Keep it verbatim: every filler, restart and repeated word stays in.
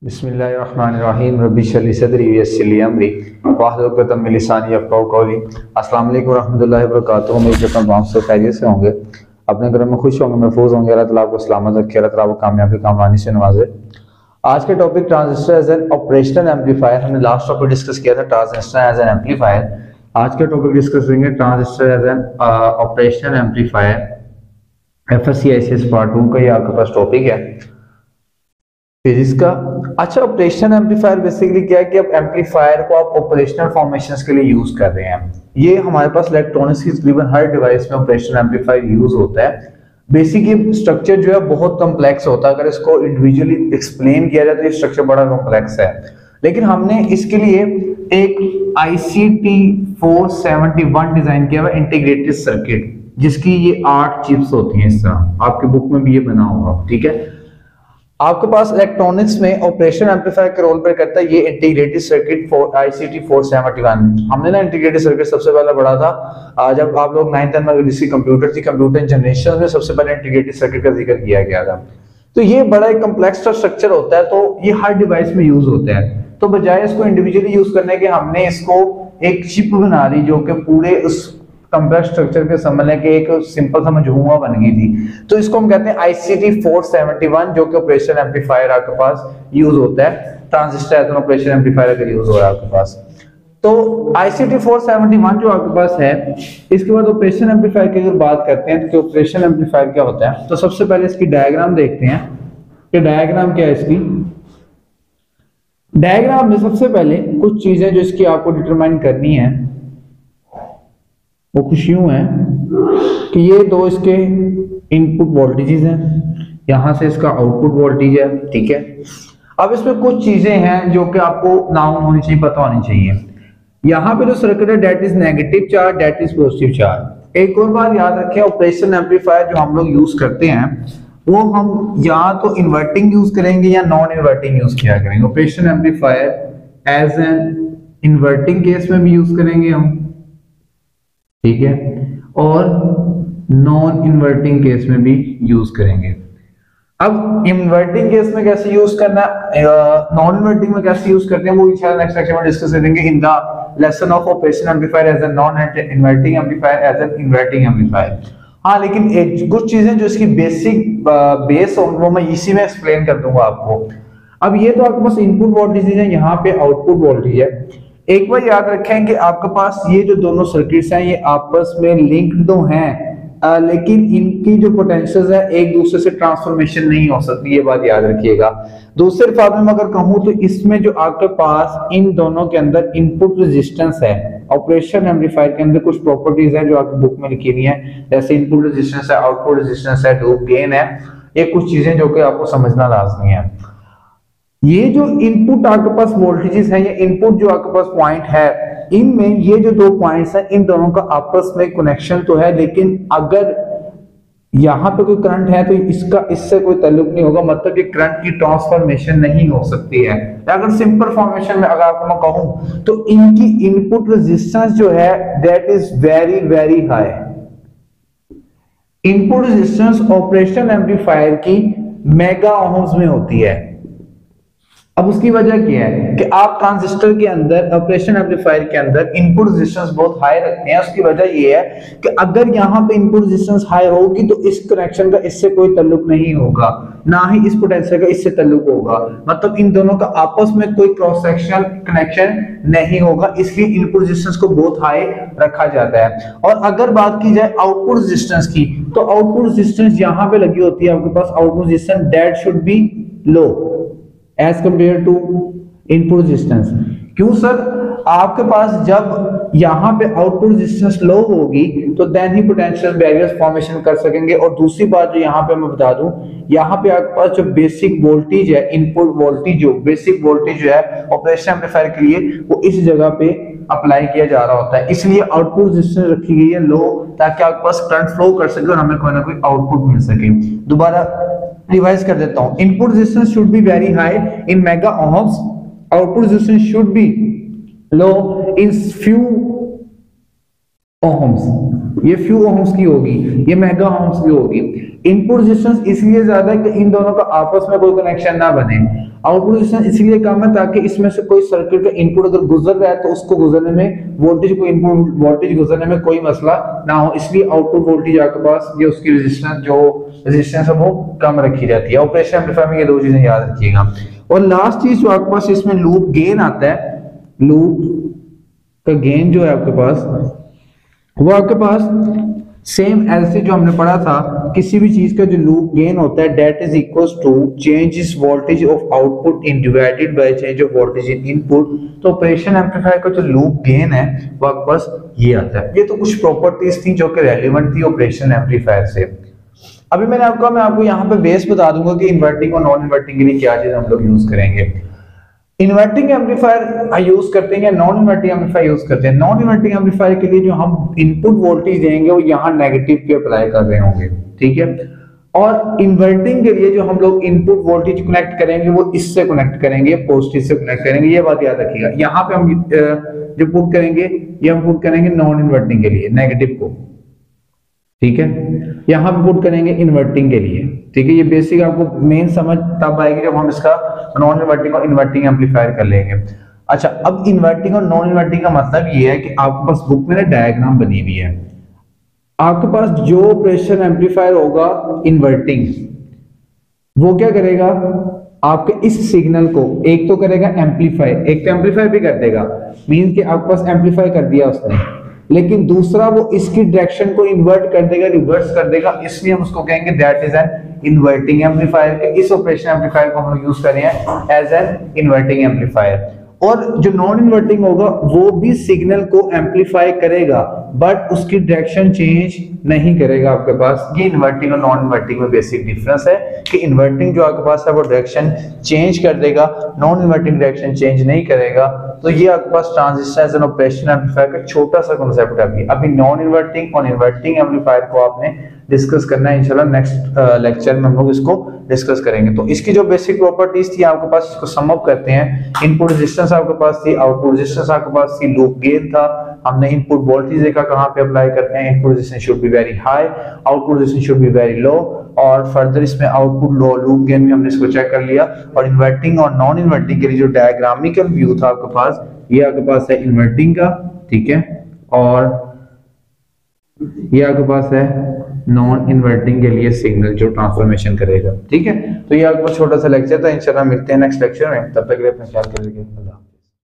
बिस्मिल्लाहिर्रहमानिर्रहीम रब्बि इश्रह सदरी वयस्सिर ली अमरी वाहलुल उक़दतम मिन लिसानी यफ़क़हू क़ौली। अस्सलाम वालेकुम रहमतुल्लाहि व बरकातुहू। उम्मीद करता हूं आप सब खैरियत से होंगे, अपने घर में खुश होंगे, महफूज होंगे। अल्लाह ताला आपको सलामत रखे, अल्लाह ताला आपको कामयाबी कामरानी से नवाजे। आज के topic transistor as an operational amplifier. हमने लास्ट टॉपिक डिस्कस किया था ट्रांजिस्टर एज एन एम्पलीफायर। आज के टॉपिक डिस्कस करेंगे transistor as an operational amplifier. F S C I C S part two का ये आपके पास टॉपिक है फिजिक्स का। अच्छा, ऑपरेशनल एम्पलीफायर बेसिकली क्या है कि अब एम्पलीफायर को आप ऑपरेशनल फॉर्मेशंस के लिए यूज कर रहे हैं। ये हमारे पास इलेक्ट्रॉनिक्स की तकरीबन हर डिवाइस में ऑपरेशनल एम्पलीफायर यूज होता है। बेसिकली स्ट्रक्चर जो है बहुत कॉम्प्लेक्स होता है, अगर इसको इंडिविजुअली एक्सप्लेन किया जाए तो ये स्ट्रक्चर बड़ा कॉम्प्लेक्स है, लेकिन हमने इसके लिए एक I C T four seventy one design किया हुआ इंटीग्रेटेड सर्किट, जिसकी ये आठ चिप्स होती हैं। इस तरह आपके बुक में भी ये बना होगा, ठीक है। आपके पास इलेक्ट्रॉनिक्स में ऑपरेशन एम्पलीफायर का रोल प्ले करता है ये integrated circuit for I C T four seventy one. हमने ना इंटीग्रेटेड सर्किट सबसे पहले पढ़ा था जब आप लोग नाइन्थ में जिसकी कंप्यूटर थी, कंप्यूटर जनरेशन में सबसे पहले इंटीग्रेटेड सर्किट का जिक्र किया गया था। तो ये बड़ा एक कम्प्लेक्स स्ट्रक्चर होता है, तो ये हर डिवाइस में यूज होता है। तो बजाय इसको इंडिविजुअली यूज करने के हमने इसको एक चिप बना ली जो कि पूरे उस कॉम्प्लेक्स स्ट्रक्चर के समझने के एक सिंपल सा मजमूआ बन गई थी। तो इसको हम कहते हैं I C T four seventy one, जो कि ऑपरेशन एम्पलीफायर आपके पास यूज होता है। Transistor as an operation amplifier अगर यूज हो रहा है आपके पास, तो I C T four seventy one जो आपके पास है। इसके बाद ऑपरेशन एम्पलीफायर की अगर बात करते हैं तो ऑपरेशन एम्पलीफायर क्या होता है, तो सबसे पहले इसकी डायग्राम देखते हैं कि डायग्राम क्या है। इसकी डायग्राम में सबसे पहले कुछ चीजें जो इसकी आपको डिटरमाइन करनी है वो कुछ यूं है कि ये दो इसके इनपुट वोल्टेजेस हैं, यहां से इसका आउटपुट वोल्टेज है, ठीक है। अब इसमें कुछ चीजें हैं जो कि आपको नाउन होनी चाहिए, पता होनी चाहिए। यहाँ पे जो सर्किट है that is negative charge, that is positive charge. एक और बात याद रखें, ऑपरेशन एम्पलीफायर जो हम लोग यूज करते हैं वो हम या तो इन्वर्टिंग यूज करेंगे या नॉन इन्वर्टिंग यूज किया करेंगे। Operation amplifier as an inverting case में भी यूज करेंगे हम, ठीक है, और नॉन इन्वर्टिंग केस में भी यूज करेंगे। अब इन्वर्टिंग केस में कैसे यूज करना, नॉन इन्वर्टिंग में कैसे यूज करते हैं वो इंशाल्लाह नेक्स्ट लेक्चर में डिस्कस करेंगे in the lesson of operation amplifier as a non inverting amplifier as an inverting amplifier. हाँ, लेकिन एक कुछ चीजें जो इसकी बेसिक बेस हो वो मैं इसी में एक्सप्लेन कर दूंगा आपको। अब ये तो आपके पास इनपुट वोल्टेज है, यहाँ पे आउटपुट वोल्टेज है। एक बार याद रखें कि आपके पास ये जो दोनों सर्किट्स हैं ये आपस में लिंक्ड तो हैं, आ, लेकिन इनकी जो पोटेंशियल्स है एक दूसरे से ट्रांसफॉर्मेशन नहीं हो सकती, ये बात याद रखिएगा। दूसरे फार्मूले में अगर कहूं तो इसमें जो आपके पास इन दोनों के अंदर इनपुट रेजिस्टेंस है, ऑपरेशन एम्पलीफायर के अंदर कुछ प्रॉपर्टीज है जो आपकी बुक में लिखी हुई है, जैसे इनपुट रेजिस्टेंस है, आउटपुट रेजिस्टेंस है, लूप गेन है। ये कुछ चीजें जो कि आपको समझना लाजमी है। ये जो इनपुट आपके पास वोल्टेजेस है, ये इनपुट जो आपके पास पॉइंट है, इनमें ये जो दो पॉइंट्स हैं इन दोनों का आपस में कनेक्शन तो है, लेकिन अगर यहां पे कोई करंट है तो इसका इससे कोई ताल्लुक नहीं होगा, मतलब कि करंट की ट्रांसफॉर्मेशन नहीं हो सकती है। अगर सिंपल फॉर्मेशन में अगर आपको मैं कहूं तो इनकी इनपुट रेजिस्टेंस जो है that is very very high. Input resistance operation amplifier की मेगा ओम्स में होती है। अब उसकी वजह क्या है कि आप ट्रांजिस्टर के अंदर ऑपरेशन एम्पलीफायर के अंदर इनपुट रेजिस्टेंस बहुत हाई रखते हैं। उसकी वजह ये है कि अगर यहाँ पे इनपुट रेजिस्टेंस हाई होगी तो इस कनेक्शन का इससे कोई ताल्लुक नहीं होगा, ना ही इस पोटेंशियल का इससे ताल्लुक होगा, मतलब इन दोनों का आपस में कोई क्रॉस सेक्शनल कनेक्शन नहीं होगा, इसलिए इनपुट रेजिस्टेंस को बहुत हाई रखा जाता है। और अगर बात की जाए आउटपुट रेजिस्टेंस की, तो आउटपुट रेजिस्टेंस यहाँ पे लगी होती है आपके पास, output resistance that should be low as compare to input resistance. क्यों सर? आपके पास जब यहाँ पे आउटपुट रेजिस्टेंस लो होगी तो देन ही पोटेंशियल बैरियर्स फॉर्मेशन कर सकेंगे। और दूसरी बात जो यहाँ पे मैं बता दूं, यहाँ पे आपके पास जो बेसिक वोल्टेज है, इनपुट वोल्टेज जो बेसिक वोल्टेज जो है ऑपरेशन एम्पलीफायर के लिए वो इस जगह पे अप्लाई किया जा रहा होता है, इसलिए आउटपुट रेजिस्टेंस रखी गई है लो, ताकि आपके पास करंट फ्लो कर सके और हमें कोई ना कोई आउटपुट मिल सके। दोबारा रिवाइज कर देता हूं, input resistance should be very high in mega ohms, output resistance should be low in few ohms, ये फ्यू ओहम्स की होगी, ये मेगा ओहम्स की होगी। इनपुट रेजिस्टेंस इसलिए ज्यादा है कि इन दोनों का आपस में कोई कनेक्शन ना बने। आउटपुट रेजिस्टेंस इसलिए कम है ताकि इसमें से कोई सर्किट का इनपुट अगर गुजर रहा है तो उसको गुजरने में, वोल्टेज को इनपुट वोल्टेज गुजरने में कोई मसला ना हो, इसलिए आउटपुट वोल्टेज आपके पास ये उसकी रेजिस्टेंस जो रेजिस्टेंस है वो कम रखी जाती है। ऑपरेशन एम्पलीफायर में ये दो चीजें याद रखिएगा। और लास्ट चीज जो आपके पास इसमें लूप गेन आता है, लूप का गेन जो है आपके पास वो आपके पास सेम ऐसे जो हमने पढ़ा था, किसी भी चीज का जो लूप गेन होता है that is equals to change is voltage of output in divided by change of voltage in input. तो ऑपरेशन एम्पलीफायर का जो लूप गेन है वो आपके पास ये आता है। ये तो कुछ प्रॉपर्टीज थी जो कि रेलेवेंट थी ऑपरेशन एम्पलीफायर से। अभी मैंने आपको मैं आपको यहाँ पे बेस बता दूंगा कि इन्वर्टिंग और नॉन इन्वर्टिंग के लिए क्या चीज हम लोग यूज करेंगे। इन्वर्टिंग एम्पलीफायर यूज करते हैं, नॉन इन्वर्टिंग एम्पलीफायर यूज करते हैं। नॉन इन्वर्टिंग एम्पलीफायर के लिए जो हम इनपुट वोल्टेज देंगे वो यहाँ नेगेटिव के अप्लाई कर रहे होंगे, ठीक है। और इन्वर्टिंग के लिए जो हम लोग इनपुट वोल्टेज कनेक्ट करेंगे वो इससे कनेक्ट करेंगे, पॉजिटिव से कनेक्ट करेंगे। ये बात याद रखिएगा। यहाँ पे हम जो पुट करेंगे ये हम पुट करेंगे नॉन इन्वर्टिंग के लिए नेगेटिव को, ठीक है। यहाँ पे पुट करेंगे इन्वर्टिंग के लिए, ठीक है। ये बेसिक आपको मेन समझ तब आएगी जब हम इसका नॉन इन्वर्टिंग और इन्वर्टिंग एम्पलीफायर कर लेंगे। अच्छा, अब इन्वर्टिंग और नॉन इन्वर्टिंग का मतलब ये है कि आपके पास बुक में ना डायग्राम बनी हुई है। आपके पास जो ऑपरेशन एम्पलीफायर होगा इन्वर्टिंग, वो क्या करेगा, आपके इस सिग्नल को एक तो करेगा एम्पलीफाई, एक तो एम्पलीफाई भी कर देगा, मीन कि आपके पास एम्पलीफाई कर दिया उसने, लेकिन दूसरा वो इसकी डायरेक्शन को इन्वर्ट कर देगा, रिवर्स कर देगा, इसलिए हम उसको कहेंगे that is an inverting amplifier. इस ऑपरेशन एम्पलीफायर को हम लोग यूज कर रहे हैं एज एन इन्वर्टिंग एम्पलीफायर। और जो नॉन इन्वर्टिंग होगा वो भी सिग्नल को एम्पलीफाई करेगा बट उसकी डायरेक्शन चेंज नहीं करेगा आपके पास। ये इन्वर्टिंग और नॉन इन्वर्टिंग में बेसिक डिफरेंस है कि इन्वर्टिंग जो आपके पास है वो डायरेक्शन चेंज कर देगा, नॉन इन्वर्टिंग डायरेक्शन चेंज नहीं करेगा। तो ये आपके पास transistor as an operation amplifier का छोटा सा कांसेप्ट है। अभी अभी नॉन इन्वर्टिंग और इन्वर्टिंग एम्पलीफायर को आपने डिस्कस करना है इंशाल्लाह। नेक्स्ट लेक्चर में हम लोग इसको डिस्कस करेंगे। तो इसकी जो बेसिक प्रॉपर्टीज थी आपके पास, इसको सम अप करते हैं। इनपुट रेजिस्टेंस आपके पास थी, आउटपुट रेजिस्टेंस आपके पास थी, लूप गेन था, हमने इनपुट वोल्टेज देखा कहां पे अप्लाई करते हैं। Input resistance should be very high, output resistance should be very low, और फर्दर इसमें आउटपुट लो, लूप गेन भी हमने इसको चेक कर लिया। और इन्वर्टिंग और नॉन इन्वर्टिंग के लिए जो डायग्रामिकल व्यू था आपके पास, ये आपके पास है इन्वर्टिंग का, ठीक है, और ये आपके पास है नॉन इन्वर्टिंग के लिए सिग्नल जो ट्रांसफॉर्मेशन करेगा, ठीक है। तो ये आपको छोटा सा लेक्चर था, इंशाल्लाह मिलते हैं नेक्स्ट लेक्चर में। तब तक के लिए अपना ख्याल रखिए। अल्लाह।